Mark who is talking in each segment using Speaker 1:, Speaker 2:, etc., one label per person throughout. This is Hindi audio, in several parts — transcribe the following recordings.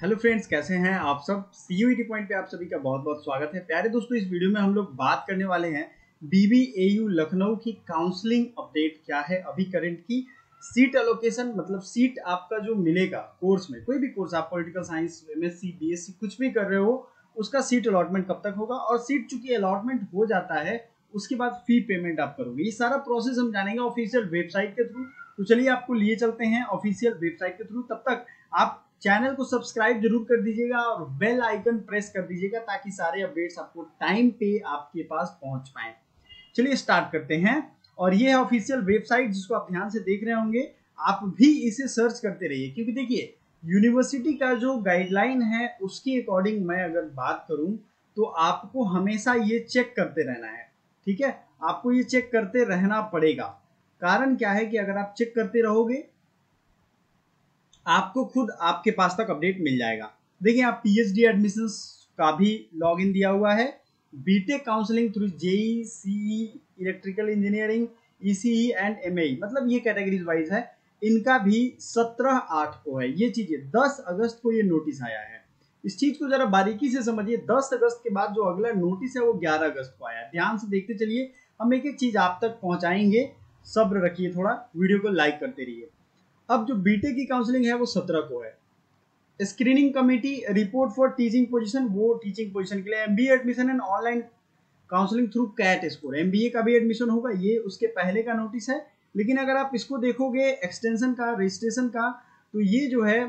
Speaker 1: हेलो फ्रेंड्स, कैसे हैं आप सब। CUET पॉइंट पे आप सभी का बहुत बहुत स्वागत है। प्यारे दोस्तों, इस वीडियो में हम लोग बात करने वाले हैं BBAU लखनऊ की काउंसलिंग अपडेट क्या है अभी करंट की। सीट एलोकेशन मतलब सीट आपका जो मिलेगा कोर्स में, कोई भी कोर्स आप पॉलिटिकल साइंस, MSc, BSc कुछ भी कर रहे हो, उसका सीट अलॉटमेंट कब तक होगा और सीट चूंकि अलॉटमेंट हो जाता है उसके बाद फी पेमेंट आप करोगे। ये सारा प्रोसेस हम जानेंगे ऑफिशियल वेबसाइट के थ्रू। तो चलिए आपको लिए चलते हैं ऑफिशियल वेबसाइट के थ्रू। तब तक आप चैनल को सब्सक्राइब जरूर कर दीजिएगा और बेल आइकन प्रेस कर दीजिएगा ताकि सारे अपडेट्स आपको टाइम पे आपके पास पहुंच पाए। चलिए स्टार्ट करते हैं। और ये है ऑफिशियल वेबसाइट जिसको आप ध्यान से देख रहे होंगे। आप भी इसे सर्च करते रहिए क्योंकि देखिए यूनिवर्सिटी का जो गाइडलाइन है उसके अकॉर्डिंग मैं अगर बात करूं तो आपको हमेशा ये चेक करते रहना है। ठीक है, आपको ये चेक करते रहना पड़ेगा। कारण क्या है कि अगर आप चेक करते रहोगे आपको खुद आपके पास तक अपडेट मिल जाएगा। देखिए आप PhD एडमिशंस का भी लॉगिन दिया हुआ है। BTech counselling through JEE, CE, electrical engineering, ECE and MAE, मतलब ये कैटेगरीज वाइज है। इनका भी 17/8 को है ये चीजें। 10 अगस्त को ये नोटिस आया है। इस चीज को जरा बारीकी से समझिए। 10 अगस्त के बाद जो अगला नोटिस है वो 11 अगस्त को आया। ध्यान से देखते चलिए, हम एक एक चीज आप तक पहुंचाएंगे। सब्र रखिए, थोड़ा वीडियो को लाइक करते रहिए। अब जो बीटेक की काउंसलिंग है वो 17 को है। Screening committee report for teaching position, वो टीचिंग पोजीशन के लिए। MBA admission and online counselling through CAT score, MBA का भी एडमिशन होगा, ये उसके पहले का नोटिस है। लेकिन अगर आप इसको देखोगे एक्सटेंशन का, रजिस्ट्रेशन का, तो ये जो है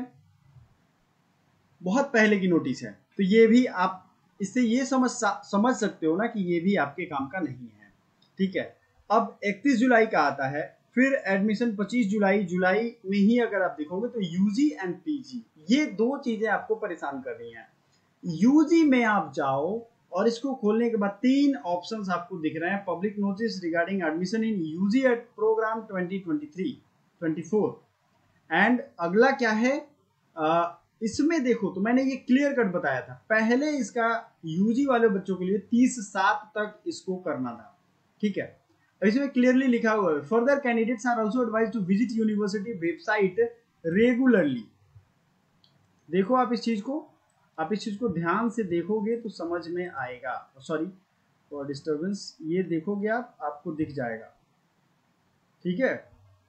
Speaker 1: बहुत पहले की नोटिस है। तो ये भी आप इससे ये समझ सकते हो ना कि ये भी आपके काम का नहीं है। ठीक है, अब 31 जुलाई का आता है। फिर एडमिशन 25 जुलाई में ही अगर आप देखोगे तो UG एंड PG, ये दो चीजें आपको परेशान कर रही हैं। UG में आप जाओ और इसको खोलने के बाद 3 ऑप्शंस आपको दिख रहे हैं। Public notice regarding admission in UG at programme 2023-24। And अगला क्या है, इसमें देखो तो मैंने ये क्लियर कट बताया था पहले। इसका UG वाले बच्चों के लिए 30/7 तक इसको करना था। ठीक है, इसमें क्लियरली लिखा हुआ है further candidates are also advised to visit university website regularly. देखो आप इस चीज को ध्यान से देखोगे तो समझ में आएगा। सॉरी फॉर डिस्टर्बेंस, ये देखोगे आप, आपको दिख जाएगा। ठीक है,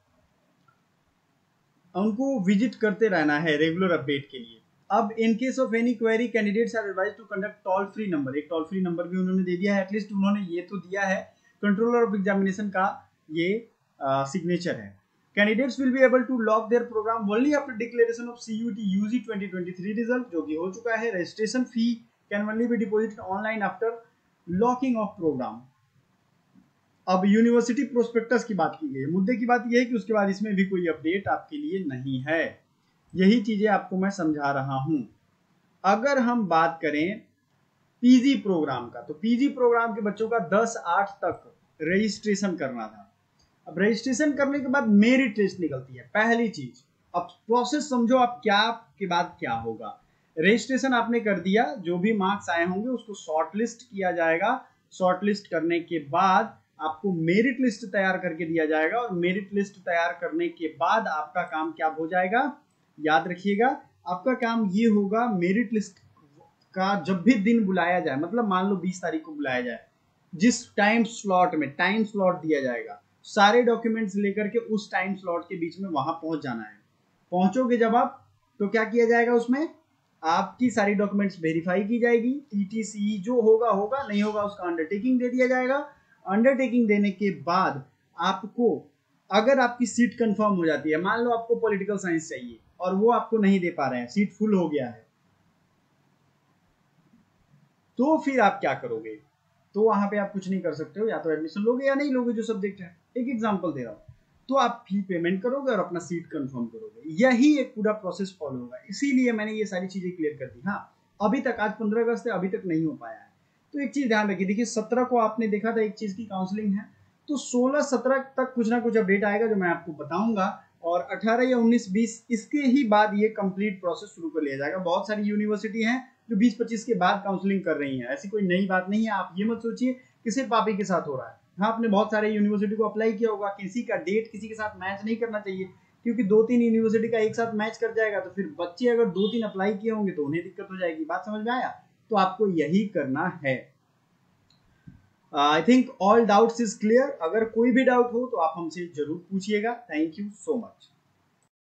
Speaker 1: उनको विजिट करते रहना है रेगुलर अपडेट के लिए। अब in case of any query candidates are advised to conduct toll free number, एक टोल फ्री नंबर भी उन्होंने दे दिया है। एटलीस्ट उन्होंने ये तो दिया है, कंट्रोलर ऑफ एग्जामिनेशन का ये सिग्नेचर है। Candidates will be able to lock their programme only after declaration of CUET UG 2023 result, जो कि हो चुका है। Registration fee can only be deposited online after locking of programme. अब यूनिवर्सिटी प्रोस्पेक्टस की बात की गई है। मुद्दे की बात यह है कि उसके बाद इसमें भी कोई अपडेट आपके लिए नहीं है। यही चीजें आपको मैं समझा रहा हूं। अगर हम बात करें PG प्रोग्राम का, तो PG प्रोग्राम के बच्चों का 10/8 तक रजिस्ट्रेशन करना था। अब रजिस्ट्रेशन करने के बाद मेरिट लिस्ट निकलती है पहली चीज। अब प्रोसेस समझो आप, क्या के बाद क्या होगा। रजिस्ट्रेशन आपने कर दिया, जो भी मार्क्स आए होंगे उसको शॉर्टलिस्ट किया जाएगा। शॉर्टलिस्ट करने के बाद आपको मेरिट लिस्ट तैयार करके दिया जाएगा और मेरिट लिस्ट तैयार करने के बाद आपका काम क्या हो जाएगा, याद रखिएगा। आपका काम ये होगा, मेरिट लिस्ट का जब भी दिन बुलाया जाए, मतलब मान लो 20 तारीख को बुलाया जाए, जिस टाइम स्लॉट में टाइम स्लॉट दिया जाएगा, सारे डॉक्यूमेंट्स लेकर के उस टाइम स्लॉट के बीच में वहां पहुंच जाना है। पहुंचोगे जब आप, तो क्या किया जाएगा, उसमें आपकी सारी डॉक्यूमेंट्स वेरीफाई की जाएगी। TTCE जो होगा, नहीं होगा उसका अंडरटेकिंग दे दिया जाएगा। अंडरटेकिंग देने के बाद आपको, अगर आपकी सीट कंफर्म हो जाती है, मान लो आपको पॉलिटिकल साइंस चाहिए और वो आपको नहीं दे पा रहे हैं, सीट फुल हो गया है, तो फिर आप क्या करोगे। तो वहां पे आप कुछ नहीं कर सकते हो, या तो एडमिशन लोगे या नहीं लोगे जो सब्जेक्ट है। एक एग्जांपल दे रहा हूं, तो आप फी पेमेंट करोगे और अपना सीट कंफर्म करोगे। यही एक पूरा प्रोसेस फॉलो होगा। इसीलिए मैंने ये सारी चीजें क्लियर कर दी। हाँ, अभी तक, आज 15 अगस्त है, अभी तक नहीं हो पाया है। तो एक चीज ध्यान रखिए, देखिए 17 को आपने देखा था एक चीज की काउंसलिंग है, तो 16-17 तक कुछ ना कुछ अपडेट आएगा जो मैं आपको बताऊंगा। और 18 या 19-20 इसके ही बाद ये कंप्लीट प्रोसेस शुरू कर लिया जाएगा। बहुत सारी यूनिवर्सिटी हैं जो 20-25 के बाद काउंसलिंग कर रही हैं, ऐसी कोई नई बात नहीं है। आप ये मत सोचिए कि सिर्फ आप ही के साथ हो रहा है। हाँ, आपने बहुत सारे यूनिवर्सिटी को अप्लाई किया होगा, किसी का डेट किसी के साथ मैच नहीं करना चाहिए, क्योंकि 2-3 यूनिवर्सिटी का एक साथ मैच कर जाएगा तो फिर बच्चे अगर 2-3 अप्लाई किए होंगे तो उन्हें दिक्कत हो जाएगी। बात समझ में आया? तो आपको यही करना है। I think all doubts is clear. अगर कोई भी डाउट हो तो आप हमसे जरूर पूछिएगा। Thank you so much.